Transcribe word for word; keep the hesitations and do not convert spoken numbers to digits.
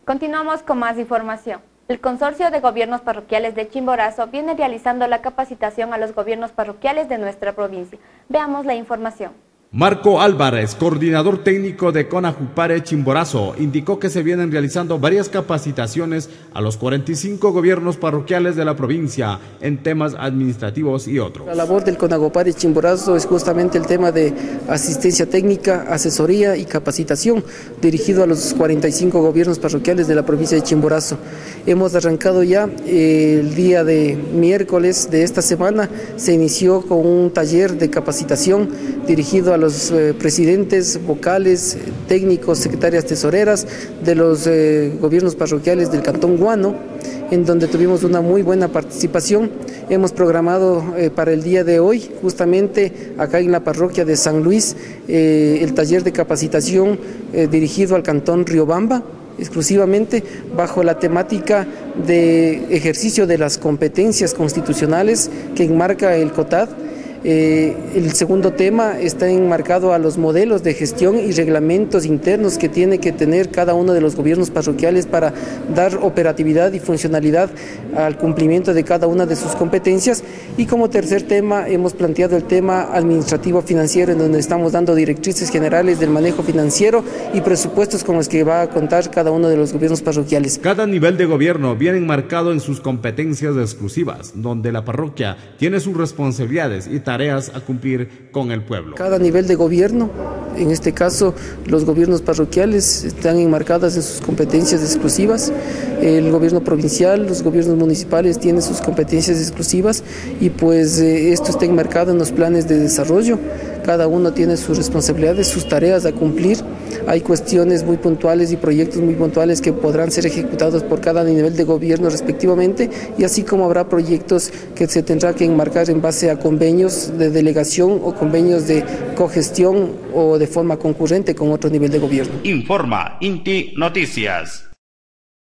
Continuamos con más información. El Consorcio de Gobiernos Parroquiales de Chimborazo viene realizando la capacitación a los gobiernos parroquiales de nuestra provincia. Veamos la información. Marco Álvarez, coordinador técnico de CONAJUPARE Chimborazo, indicó que se vienen realizando varias capacitaciones a los cuarenta y cinco gobiernos parroquiales de la provincia en temas administrativos y otros. La labor del CONAJUPARE Chimborazo es justamente el tema de asistencia técnica, asesoría y capacitación dirigido a los cuarenta y cinco gobiernos parroquiales de la provincia de Chimborazo. Hemos arrancado ya eh, el día de miércoles de esta semana, se inició con un taller de capacitación dirigido a los eh, presidentes, vocales, técnicos, secretarias tesoreras de los eh, gobiernos parroquiales del Cantón Guano, en donde tuvimos una muy buena participación. Hemos programado eh, para el día de hoy, justamente acá en la parroquia de San Luis, eh, el taller de capacitación eh, dirigido al Cantón Riobamba, exclusivamente bajo la temática de ejercicio de las competencias constitucionales que enmarca el COTAD. Eh, el segundo tema está enmarcado a los modelos de gestión y reglamentos internos que tiene que tener cada uno de los gobiernos parroquiales para dar operatividad y funcionalidad al cumplimiento de cada una de sus competencias. Y como tercer tema hemos planteado el tema administrativo financiero, en donde estamos dando directrices generales del manejo financiero y presupuestos con los que va a contar cada uno de los gobiernos parroquiales. Cada nivel de gobierno viene enmarcado en sus competencias exclusivas, donde la parroquia tiene sus responsabilidades y tareas a cumplir con el pueblo. Cada nivel de gobierno, en este caso los gobiernos parroquiales, están enmarcadas en sus competencias exclusivas. El gobierno provincial, los gobiernos municipales tienen sus competencias exclusivas y pues eh, esto está enmarcado en los planes de desarrollo. Cada uno tiene sus responsabilidades, sus tareas a cumplir. Hay cuestiones muy puntuales y proyectos muy puntuales que podrán ser ejecutados por cada nivel de gobierno respectivamente, y así como habrá proyectos que se tendrá que enmarcar en base a convenios de delegación o convenios de cogestión o de forma concurrente con otro nivel de gobierno. Informa Inti Noticias.